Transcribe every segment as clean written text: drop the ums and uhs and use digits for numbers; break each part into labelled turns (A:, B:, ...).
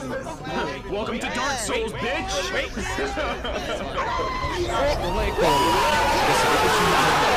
A: Welcome to Dark Souls, bitch!
B: Tohle je kolo, kde se vytočíme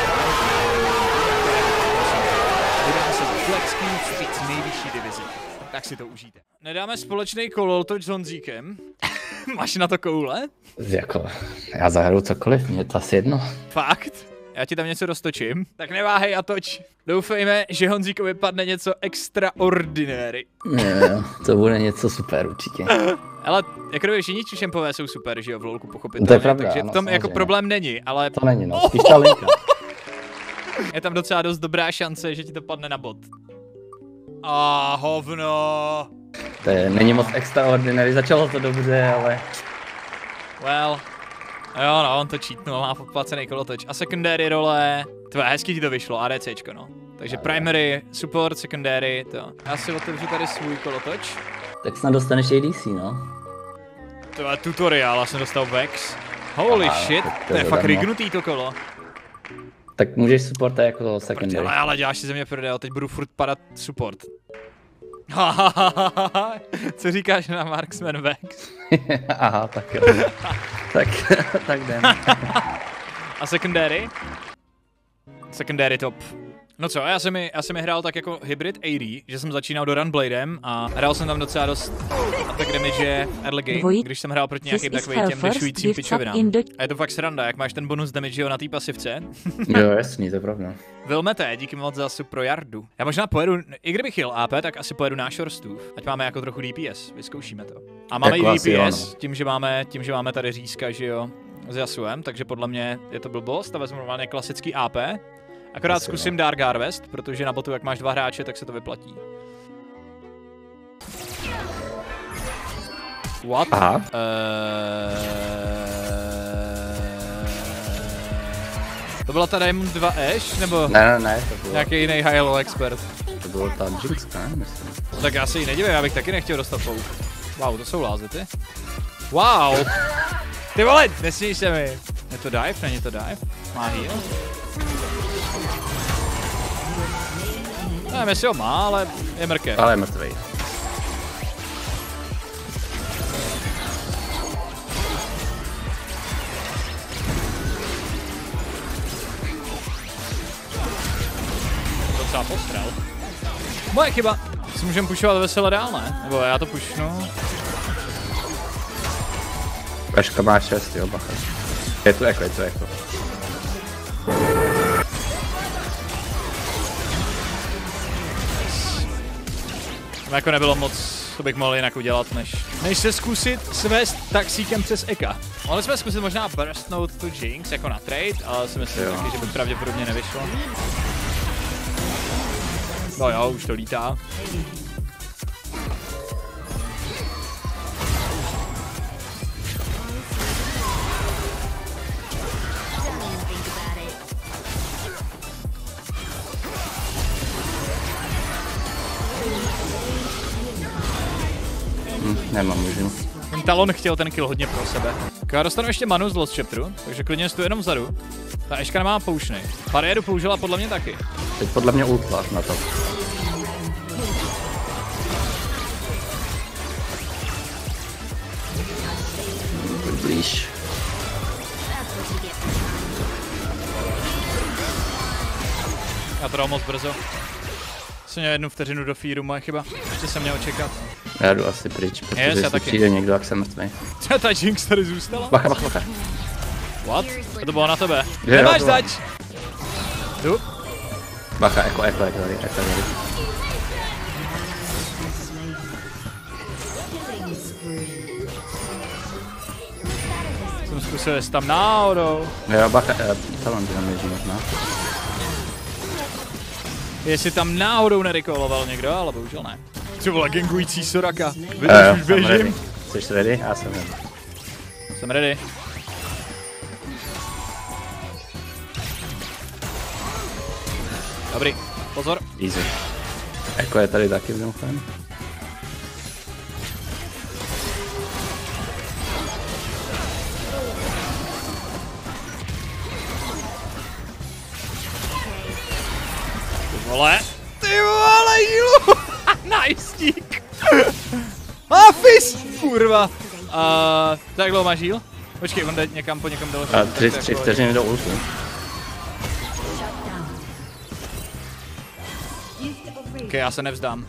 B: vydáme se do Flexky v nejvyšší divizi. Tak si to užijte. Nedáme společný kololtoč s Honzíkem? Máš na to koule?
C: Jako, já zahraju cokoliv, mě je to asi jedno.
B: Fakt? Já ti tam něco roztočím. Tak neváhej a toč. Doufejme, že Honzíkovi padne něco extraordinary.
C: Ne, to bude něco super určitě.
B: Ale jako kdyby všichni čušempové jsou super, že jo, v LoLku pochopitelně.
C: To je pravda,
B: takže
C: ano,
B: v tom jako
C: samozřejmě.
B: problém není, ale...
C: To není, no, spíš ta linka.
B: Je tam docela dost dobrá šance, že ti to padne na bod. A hovno.
C: To je, není moc extraordinary, začalo to dobře, ale...
B: Well, jo no, on to cheatnul, má podplacený kolotoč. A secondary role, tvé hezky ti to vyšlo, ADCčko no. Takže primary, support, secondary, to. Já si otevřu tady svůj kolotoč.
C: Tak snad dostaneš ADC, no.
B: To je tutoriál, já jsem dostal Vex. Holy shit, to je fakt
C: zadarmo.
B: rignutý to kolo.
C: Tak můžeš supporta jako secondary.
B: Ale děláš si ze mě prdel, teď budu furt padat support. Co říkáš na Marksman Vex?
C: Aha, tak jo. tak jdem.
B: A secondary? Secondary top. No co, já jsem mi hrál tak jako hybrid AD, že jsem začínal do Runbladem a hrál jsem tam docela dost attack damage early game, když jsem hrál proti nějakým takovým těm vyšujícím pičovinám. A je to fakt sranda, jak máš ten bonus damage na té pasivce.
C: Jo, jasný, to je pravda.
B: Vilmete, díky moc za sub pro Jardu. Já možná pojedu, i kdybych jel AP, tak asi pojedu na Shorestův, ať máme jako trochu DPS, vyzkoušíme to. A máme
C: jako
B: i DPS,
C: jo, no.
B: tím, že máme tady řízka, že jo, s Yasuem, takže podle mě je to blbost a vezmu normálně klasický AP. Akorát zkusím Dark Harvest, protože na botu, jak máš 2 hráče, tak se to vyplatí. What?
C: Aha.
B: To byla ta Diamond 2 Ash, nebo
C: Ne, to bylo,
B: nějaký jiný high-level expert?
C: to bylo ta Jinx, ne, myslím.
B: Tak já se jí nedivím, já bych taky nechtěl dostat pouk. Wow, to jsou lázety. Wow! Ty vole, nesmíš se mi. Je to dive? Není to dive? Má heal? Nevím, jestli ho má, ale je mrkev.
C: Ale je mrtvej.
B: Docela postřel. Moje chyba. Si můžeme pušovat vesele dál, ne? Nebo já to pušnu.
C: Veška má 6, jo, bacha. Je tu echo.
B: Tam jako nebylo moc, co bych mohl jinak udělat, než se zkusit svést taxíkem přes Eka. Mohli jsme zkusit možná burstnout tu Jinx jako na trade, ale si myslím taky, že by pravděpodobně nevyšlo. No jo, už to lítá.
C: Nemám možnou.
B: Ten Talon chtěl ten kill hodně pro sebe. Já dostanu ještě manu z Lost Chapteru, takže klidně stůj jenom vzadu. Ta Eška nemá poušny. Bariéru použila podle mě taky.
C: Teď podle mě ultla na to. Blíž.
B: Já to dal moc brzo. Jsem měl 1 vteřinu do feedu, moje chyba. Ještě jsem měl čekat.
C: Já jdu asi pryč, protože
B: já
C: jestli
B: taky.
C: přijde někdo, jak jsem mrtvý.
B: Ta Jinx tady zůstala?
C: Bacha.
B: What? To bylo na tebe.
C: Jo,
B: Nemáš
C: bylo.
B: zač! Jdu.
C: Bacha, echo tady.
B: Jsem zkusil, jestli tam náhodou.
C: Jo, bacha, talon tam běží možná.
B: Jestli tam náhodou nerikoloval někdo, ale bohužel ne. Ty vole, gangující Soraka. Vidíš, už
C: Jsem ready.
B: běžím.
C: Jsi ready? Já jsem ready.
B: Jsem ready. Dobrý, pozor.
C: Easy. Echo je tady taky mimochodem.
B: Ty vole, jílu! Nice, dík. Fizz! Kurva. Tak dlouho máš heal? Počkej, on jde někam po někom dalším.
C: 3 vteřiny do ultu.
B: Ok, já se nevzdám.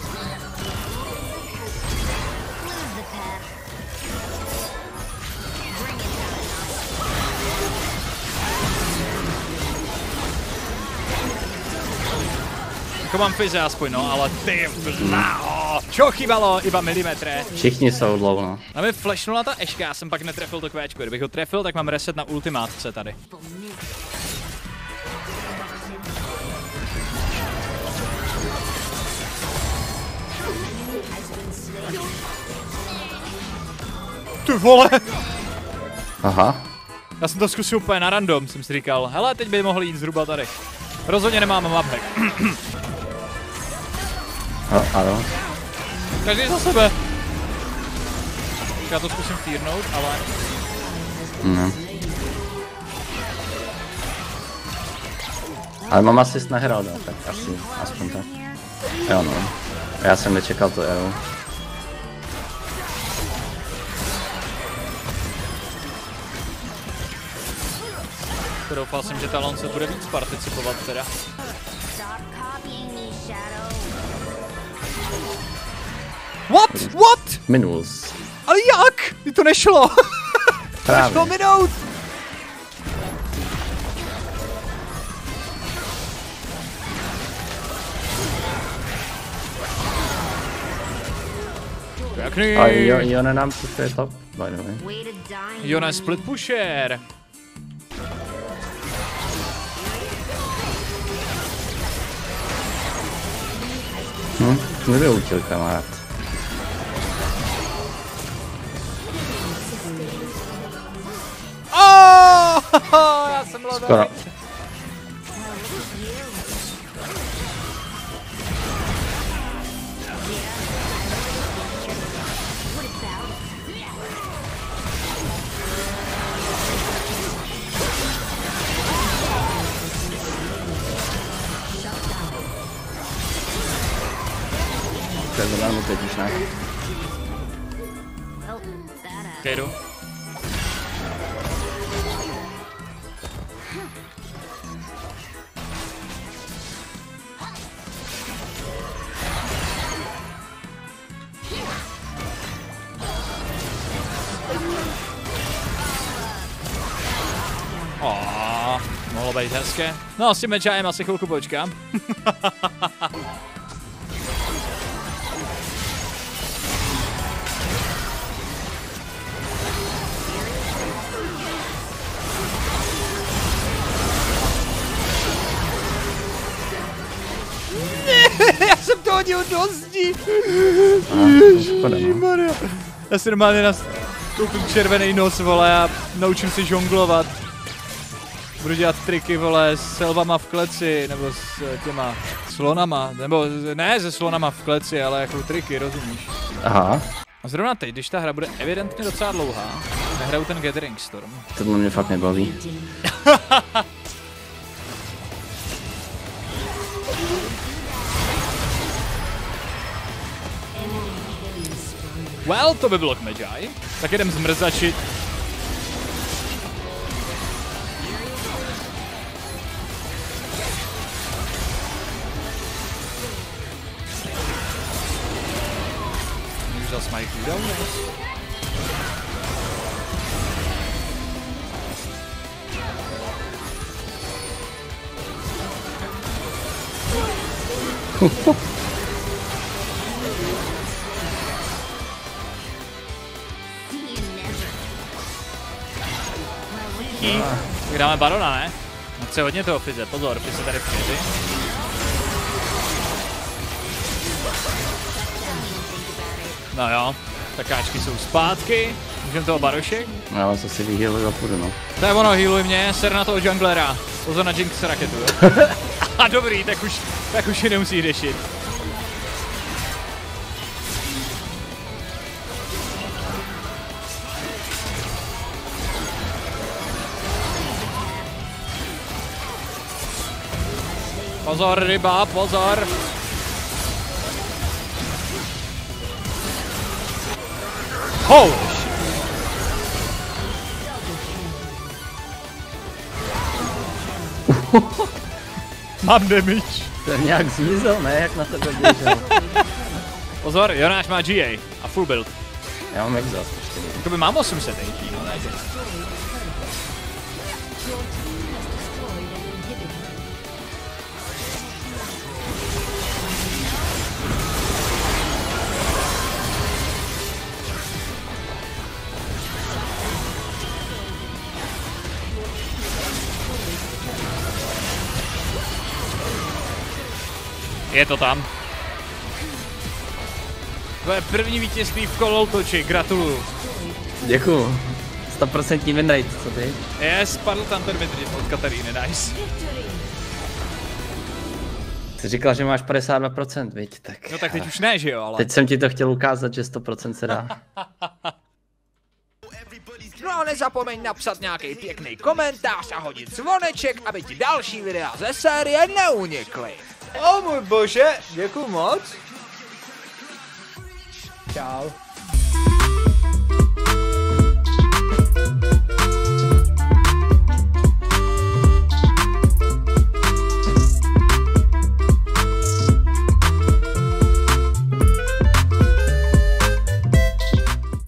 B: Jako mám Fizze aspoň, no, ale ty čo chybalo? Iba milimetre.
C: Všichni jsou dlouho, no.
B: A mi flashnula ta Eška, já jsem pak netrefil to kvéčko. Kdybych ho trefil, tak mám reset na ultimátce tady. Ty vole!
C: Aha.
B: Já jsem to zkusil úplně na random, jsem si říkal. Hele, teď by mohl jít zhruba tady. Rozhodně nemám maphack.
C: Ano.
B: Každý za sebe. Já to zkusím fearnout, ale...
C: No. Ale mám asist na Heralda, tak asi, aspoň tak. Jo no. Já jsem nečekal to arrow.
B: Doufal jsem, že Talon se bude víc participovat teda. What?
C: Minus.
B: Ale jak? To nešlo.
C: Právě.
B: Nešlo minout. Pěkný.
C: A Yone nám pušuje top, by the way.
B: Yone split pusher.
C: Nevyučil kamarád.
B: Já jsem lodový.
C: Skoro. To je velmi teď už ne.
B: Jdu. Mohlo být hezké. No, s tím mečájem asi chvilku počkám. Já jsem to hodil do zdí. Ježišmarja. Já si normálně koupím červený nos, vole, a naučím se žonglovat. Budu dělat triky, vole, s elvama v kleci, nebo s těma slonama, nebo ne se slonama v kleci, ale jako triky, rozumíš?
C: Aha.
B: A zrovna teď, když ta hra bude evidentně docela dlouhá, nehraju ten Gathering Storm.
C: Tohle mě fakt nebaví.
B: Well, to by bylo k Medjay. Tak jdem zmrzačit. Už zas mají cooldown. Tak dáme barona, ne? Chce hodně toho Fizze, pozor, Fizze tady přijde. No jo, takáčky jsou zpátky, můžeme toho barošek.
C: No, ale co si vyhealuju a půjdu, no.
B: To je ono, healuj mě, ser na toho junglera. Pozor na Jinx raketu, jo? A dobrý, tak už ji nemusí řešit. Pozor, ryba, pozor! Holy shit. Mám damage.
C: Ten nějak zmizel, ne? Jak na tebe běžel.
B: Pozor, Jonáš má GA a full build.
C: Já mám exhaust.
B: Jakoby mám 800 AG, no ne? Je to tam. Tvoje první vítězství v Kololtoči, gratuluju.
C: Děkuju. 100% win rate, co ty?
B: Spadl tam ten midrit od Kataríny, nice.
C: Jsi říkal, že máš 52%, viď? Tak...
B: No tak teď už ne, že jo, ale...
C: Teď jsem ti to chtěl ukázat, že 100% se dá.
D: No a nezapomeň napsat nějaký pěkný komentář a hodit zvoneček, aby ti další videa ze série neunikly.
A: O můj bože, děkuju moc. Čau.